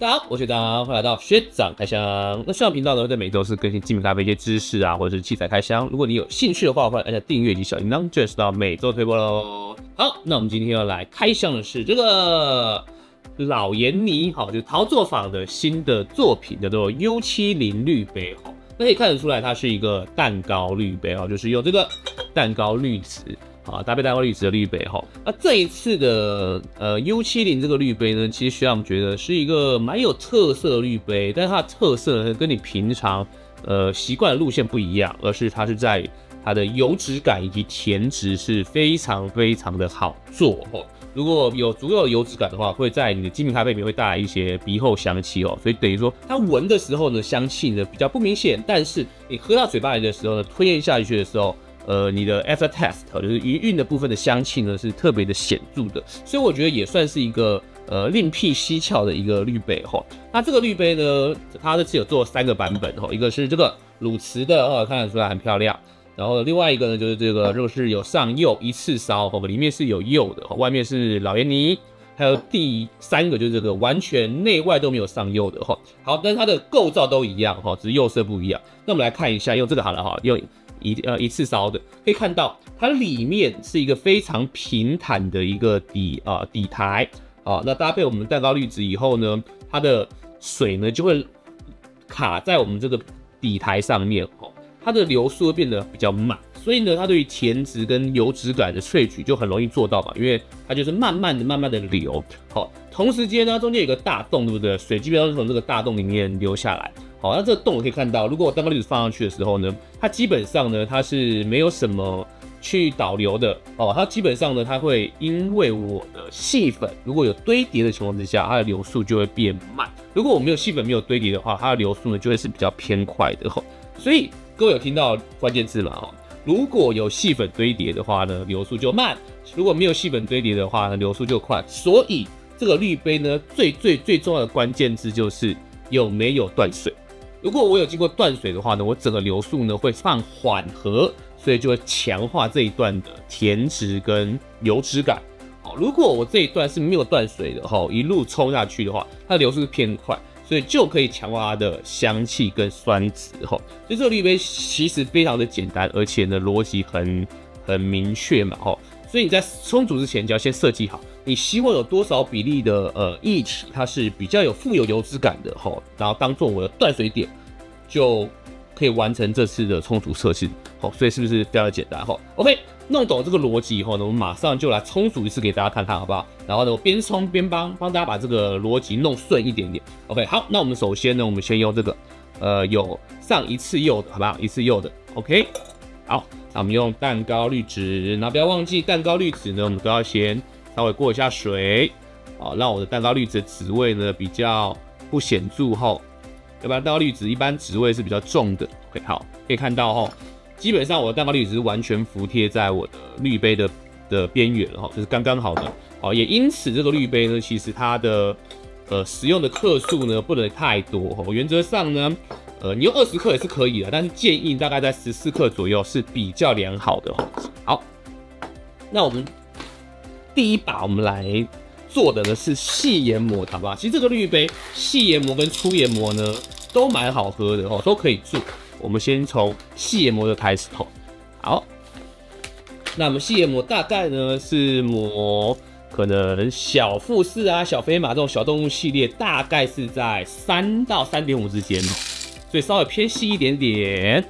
大家好，我是学长，欢迎来到学长开箱。那上频道呢，会在每周是更新精品咖啡一些知识啊，或者是器材开箱。如果你有兴趣的话，欢迎按下订阅及小铃铛，就会收到每周推播喽。好，那我们今天要来开箱的是这个老研妮，好，就是陶作坊的新的作品，叫做 U70滤杯哈。那可以看得出来，它是一个蛋糕滤杯哦，就是用这个蛋糕滤纸。啊，搭配蛋糕滤纸的滤杯哈，那这一次的U70这个滤杯呢，其实学长觉得是一个蛮有特色的滤杯，但是它的特色呢跟你平常习惯的路线不一样，而是它是在它的油脂感以及甜质是非常的好做哦。如果有足够的油脂感的话，会在你的精品咖啡里面会带来一些鼻后香气哦，所以等于说它闻的时候呢，香气呢比较不明显，但是你喝到嘴巴里的时候呢，吞咽下去的时候。你的 after taste 就是余韵的部分的香气呢是特别的显著的，所以我觉得也算是一个另辟蹊跷的一个滤杯哈。那这个滤杯呢，它这次有做3个版本哈，一个是这个乳瓷的哦，看得出来很漂亮。然后另外一个呢就是这个就是有上釉一次烧哈，里面是有釉的，外面是老研妮。还有第3个就是这个完全内外都没有上釉的哈。好，但是它的构造都一样哈，只是釉色不一样。那我们来看一下，用这个好了哈，用一次烧的，可以看到它里面是一个非常平坦的一个底台啊。那搭配我们蛋糕滤纸以后呢，它的水呢就会卡在我们这个底台上面哦，它的流速会变得比较慢。所以呢，它对于甜质跟油脂感的萃取就很容易做到嘛，因为它就是慢慢的流。好，同时间呢，中间有个大洞，对不对？水基本上是从这个大洞里面流下来。好，那这个洞我可以看到，如果我蛋糕滤纸放上去的时候呢，它基本上呢，它是没有什么去导流的哦。它基本上呢，它会因为我的细粉如果有堆叠的情况之下，它的流速就会变慢。如果我没有细粉没有堆叠的话，它的流速呢就会是比较偏快的。所以各位有听到关键字吗？如果有细粉堆叠的话呢，流速就慢；如果没有细粉堆叠的话呢，流速就快。所以这个滤杯呢，最重要的关键字就是有没有断水。如果我有经过断水的话呢，我整个流速呢会放缓和，所以就会强化这一段的甜质跟油脂感。好，如果我这一段是没有断水的哈，一路冲下去的话，它的流速是偏快。所以就可以强化它的香气跟酸质哈，所以这个滤杯其实非常的简单，而且呢逻辑很明确嘛哈。所以你在冲煮之前就要先设计好，你希望有多少比例的液体它是比较有富有油脂感的哈，然后当做我的断水点，就可以完成这次的冲煮设计。好，所以是不是非常的简单哈 ？OK。弄懂这个逻辑以后呢，我们马上就来冲煮一次给大家看看，好不好？然后呢，我边冲边帮大家把这个逻辑弄顺一点点。OK， 好，那我们首先呢，我们先用这个有上一次釉的，好不好？一次釉的 ，OK。好，那我们用蛋糕滤纸，然后不要忘记蛋糕滤纸呢，我们都要先稍微过一下水，好，让我的蛋糕滤纸的籽味呢比较不显著后，要不然蛋糕滤纸一般籽味是比较重的。OK， 好，可以看到吼。基本上我的蛋糕滤纸是完全服贴在我的滤杯的边缘了哈，这是刚刚好的。好，也因此这个滤杯呢，其实它的使用的克数呢不能太多哈。原则上呢，你用20克也是可以的，但是建议大概在14克左右是比较良好的哈。好，那我们第一把我们来做的呢是细研磨，好不好？其实这个滤杯细研磨跟粗研磨呢都蛮好喝的哦，都可以做。我们先从细研磨的开始吼，好，那我们细研磨大概呢是磨可能小富士啊、小飞马这种小动物系列，大概是在3到3.5之间，所以稍微偏细一点点。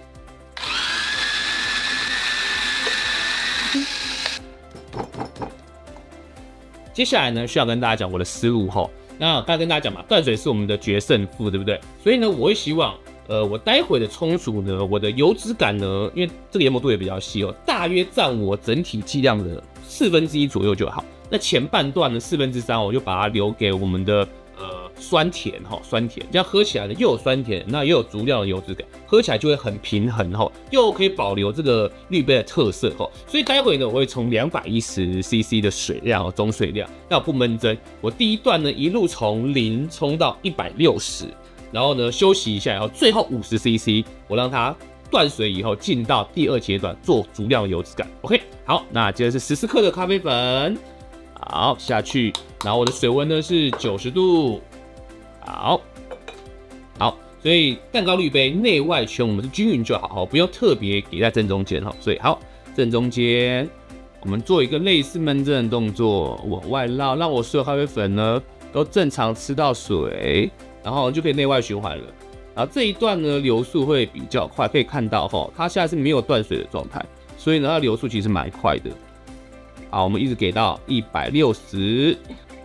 接下来呢，需要跟大家讲我的思路吼。那刚才跟大家讲嘛，断水是我们的决胜负，对不对？所以呢，我会希望。我待会的冲煮呢，我的油脂感呢，因为这个研磨度也比较细哦，大约占我整体剂量的1/4左右就好。那前半段呢，3/4我就把它留给我们的酸甜哈，酸甜，这样喝起来呢又有酸甜，那又有足量的油脂感，喝起来就会很平衡哈，又可以保留这个滤杯的特色哈。所以待会呢，我会从210cc 的水量哦，总水量，那我不闷蒸，我第一段呢一路从0冲到160。然后呢，休息一下，然后最后50cc， 我让它断水以后进到第2阶段，做足量的油脂感。OK， 好，那接着是14克的咖啡粉，好下去，然后我的水温呢是90度， 好，所以蛋糕滤杯内外圈我们是均匀就好，不用特别给在正中间哈。所以好，正中间我们做一个类似焖蒸的动作，往外绕，让我所有咖啡粉呢都正常吃到水，然后就可以内外循环了。然后这一段呢流速会比较快，可以看到哈，它现在是没有断水的状态，所以呢它流速其实蛮快的。好，我们一直给到160，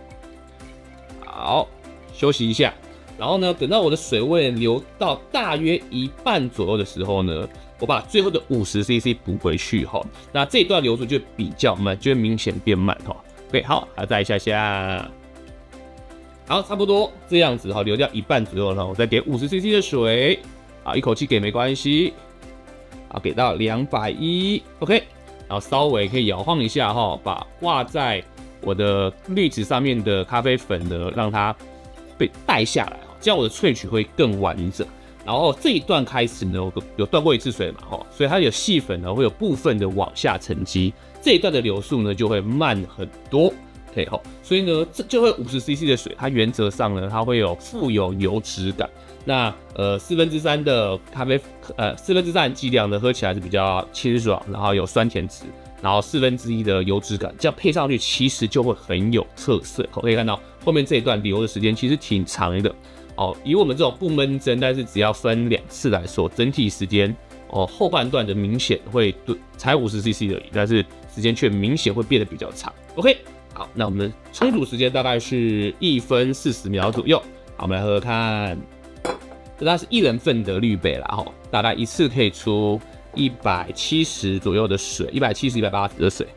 好，休息一下。然后呢，等到我的水位流到大约一半左右的时候呢，我把最后的50cc 补回去哈。那这一段流速就比较慢，就会明显变慢哈。OK， 好，还要再一下下。好，差不多这样子哈，流掉一半左右了，我再给50cc 的水，好，一口气给没关系。好，给到210 ，OK， 然后稍微可以摇晃一下哈，把挂在我的滤纸上面的咖啡粉呢，让它被带下来。这样我的萃取会更完整。然后这一段开始呢，我有断过一次水嘛，所以它有细粉呢会有部分的往下沉积，这一段的流速呢就会慢很多。OK 吼，所以呢这就会50cc 的水，它原则上呢它会有富有油脂感。那3/4的咖啡，3/4的剂量呢喝起来是比较清爽，然后有酸甜值，然后1/4的油脂感，这样配上去其实就会很有特色。可以看到后面这一段流的时间其实挺长的。以我们这种不焖蒸，但是只要分2次来说，整体时间后半段的明显会才50cc 而已，但是时间却明显会变得比较长。OK， 好，那我们冲煮时间大概是1分40秒左右。好，我们来喝喝看，这大概是1人份的滤杯啦，大概一次可以出170左右的水，170、180的水。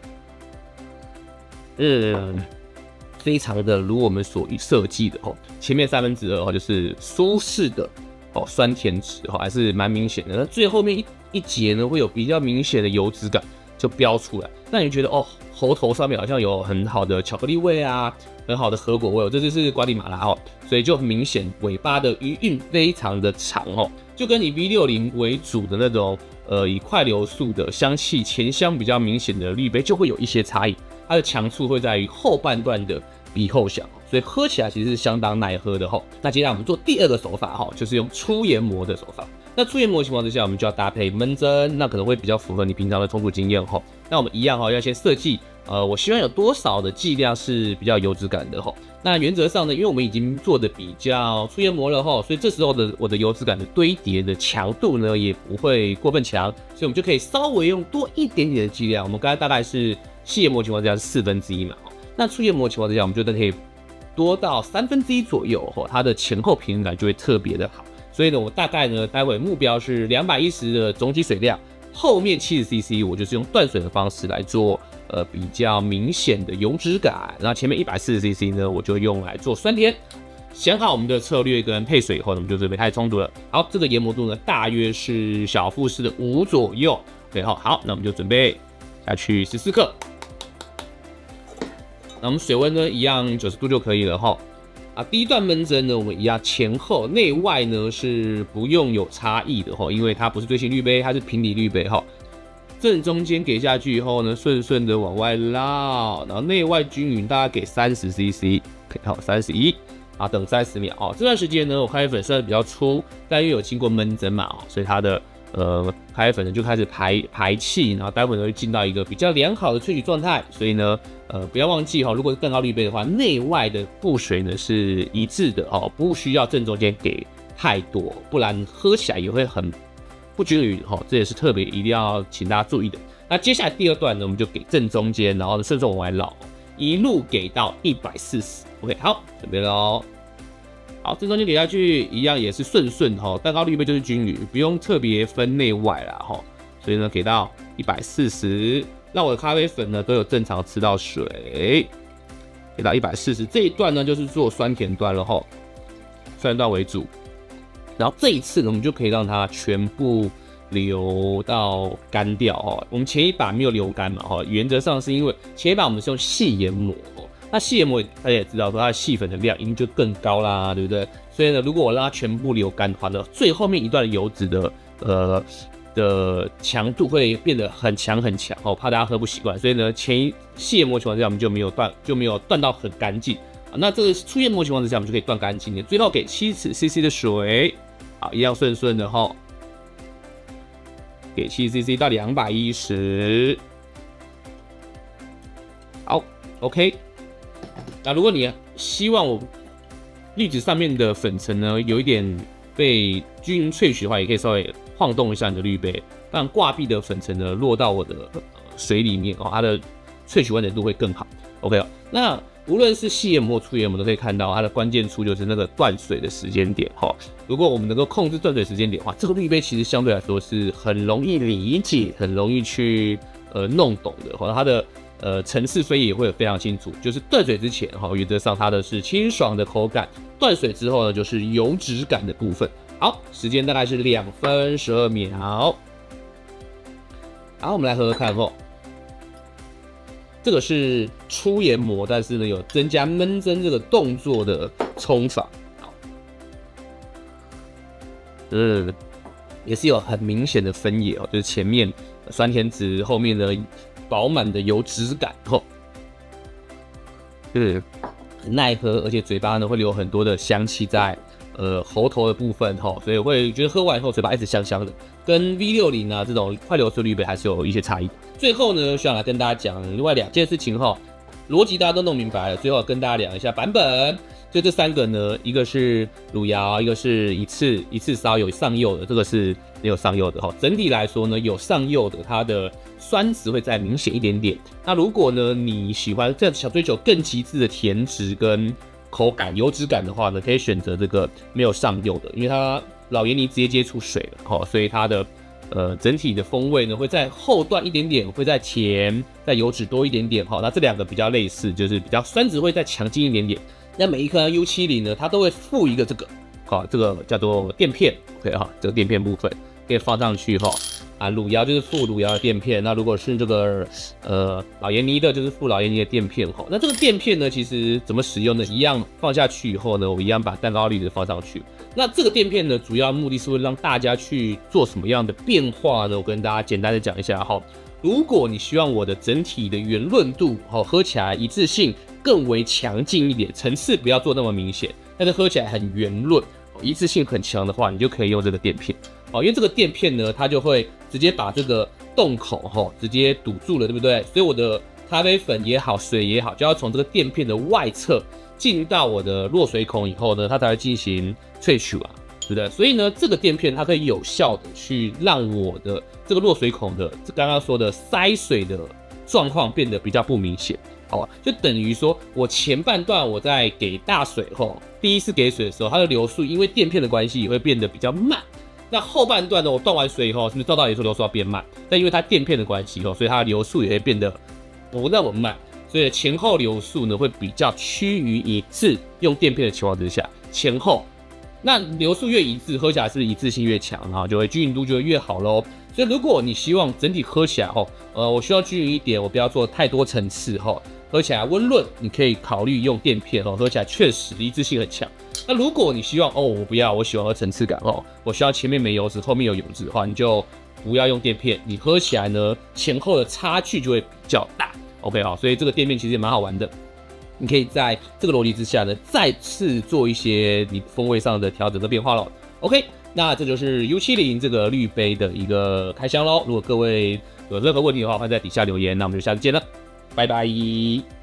非常的如我们所设计的前面2/3就是舒适的酸甜值还是蛮明显的。那最后面一节呢，会有比较明显的油脂感就飙出来，那你觉得喉头上面好像有很好的巧克力味啊，很好的核果味，这就是瓜地马拉所以就很明显尾巴的余韵非常的长就跟以 V60 为主的那种以快流速的香气前香比较明显的滤杯就会有一些差异。它的强处会在于后半段的鼻后响，所以喝起来其实是相当耐喝的那接下来我们做第二个手法就是用粗研磨的手法。那粗研磨的情况之下，我们就要搭配焖蒸，那可能会比较符合你平常的冲煮经验那我们一样要先设计我希望有多少的剂量是比较油脂感的那原则上呢，因为我们已经做的比较粗研磨了所以这时候的我的油脂感的堆叠的强度呢也不会过分强，所以我们就可以稍微用多一点点的剂量。我们刚才大概是细研磨情况之下是1/4嘛那粗研磨情况之下，我们就可以多到1/3左右它的前后平衡感就会特别的好。所以呢，我大概呢，待会目标是210的总体水量，后面70cc 我就是用断水的方式来做比较明显的油脂感，然后前面140cc 呢，我就用来做酸甜。想好我们的策略跟配水以后呢，我们就准备开始冲煮了。好，这个研磨度呢，大约是小富士的5左右。对，好，那我们就准备下去14克。那我们水温呢，一样90度就可以了第一段焖蒸呢，我们一样前后内外呢是不用有差异的因为它不是锥形滤杯，它是平底滤杯正中间给下去以后呢，顺顺的往外绕，然后内外均匀，大概给30cc， 31，啊，等30秒这段时间呢，我咖啡粉虽然比较粗，但因为有经过焖蒸嘛所以它的咖啡粉呢就开始排气，然后待会呢会进到一个比较良好的萃取状态。所以呢，不要忘记如果是蛋糕滤杯的话，内外的布水呢是一致的不需要正中间给太多，不然喝起来也会很不均匀这也是特别一定要请大家注意的。那接下来第二段呢，我们就给正中间，然后顺顺往外绕，一路给到140。OK， 好，准备咯。好，正中间给下去，一样也是顺蛋糕滤杯就是均匀，不用特别分内外啦所以呢，给到140，让我的咖啡粉呢都有正常吃到水，给到140。这一段呢就是做酸甜段了酸甜段为主。然后这一次呢，我们就可以让它全部流到干掉我们前一把没有流干嘛原则上是因为前一把我们是用细研磨那细研磨大家也知道说它的细粉的量一定就更高啦，对不对？所以呢，如果我让它全部流干的话呢，最后面一段的油脂的强度会变得很强很强怕大家喝不习惯。所以呢，细研磨情况下我们就没有断到很干净那这个出现膜情况之下，我们就可以断干净的。最后给70 CC 的水，好，一样顺顺的哈，给70 CC 到210，好 ，OK。那如果你希望我滤纸上面的粉尘呢有一点被均匀萃取的话，也可以稍微晃动一下你的滤杯，让挂壁的粉尘呢落到我的水里面哦，它的萃取完整度会更好。OK 哦，那无论是细研磨或粗研磨，都可以看到它的关键处就是那个断水的时间点哈。如果我们能够控制断水时间点的话，这个滤杯其实相对来说是很容易理解、很容易去弄懂的。它的层次分也会非常清楚，就是断水之前原则上它的是清爽的口感，断水之后呢就是油脂感的部分。好，时间大概是2分12秒。好，我们来喝喝看哦。这个是粗研磨，但是呢有增加焖蒸这个动作的冲法。好，也是有很明显的分野哦，就是前面酸甜质，后面的饱满的油脂感哦，就是很耐喝，而且嘴巴呢会留很多的香气在喉头的部分哈，所以会觉得喝完以后嘴巴一直香香的，跟 V60啊这种快流速滤杯还是有一些差异。最后呢，想来跟大家讲另外2件事情哈，逻辑大家都弄明白了，最后跟大家聊一下版本。就这3个呢，一个是汝窑，一个是一次烧有上釉的，这个是没有上釉的哈。整体来说呢，有上釉的，它的酸质会再明显一点点。那如果呢你喜欢这想追求更极致的甜质跟口感、油脂感的话呢，可以选择这个没有上釉的，因为它老盐泥直接接触水了，所以它的整体的风味呢会在后段一点点，会在甜，在油脂多一点点。那这2个比较类似，就是比较酸质会再强劲一点点。那每一颗 U70 呢，它都会附一个这个，这个叫做垫片 ，OK 哈，这个垫片部分可以放上去哈。汝窑就是附汝窑的垫片，那如果是这个老盐泥的，就是附老盐泥的垫片哈。那这个垫片呢，其实怎么使用呢？一样放下去以后呢，我一样把蛋糕滤纸放上去。那这个垫片呢，主要目的是会让大家去做什么样的变化呢？我跟大家简单的讲一下哈。如果你希望我的整体的圆润度喝起来一致性更为强劲一点，层次不要做那么明显，但是喝起来很圆润，一致性很强的话，你就可以用这个垫片。因为这个垫片呢，它就会直接把这个洞口直接堵住了，对不对？所以我的咖啡粉也好，水也好，就要从这个垫片的外侧进到我的落水孔以后呢，它才会进行萃取啊，对不对？所以呢，这个垫片它可以有效的去让我的这个落水孔的刚刚说的塞水的状况变得比较不明显。就等于说我前半段我在给大水后，第一次给水的时候，它的流速因为垫片的关系也会变得比较慢。那后半段呢，我断完水以后，是不是照道理说流速要变慢？但因为它垫片的关系所以它的流速也会变得不那么慢，所以前后流速呢会比较趋于一致。用垫片的情况之下，前后那流速越一致，喝起来是一致性越强，然后就会均匀度就会越好咯。所以如果你希望整体喝起来我需要均匀一点，我不要做太多层次喝起来温润，你可以考虑用垫片喝起来确实一致性很强。那如果你希望我不要，我喜欢喝层次感我需要前面没油脂，后面有油脂的话，你就不要用垫片，你喝起来呢前后的差距就会比较大。OK 所以这个垫片其实也蛮好玩的，你可以在这个逻辑之下呢，再次做一些你风味上的调整和变化咯。OK， 那这就是 U70 这个滤杯的一个开箱咯。如果各位有任何问题的话，欢迎在底下留言。那我们就下次见了，拜拜。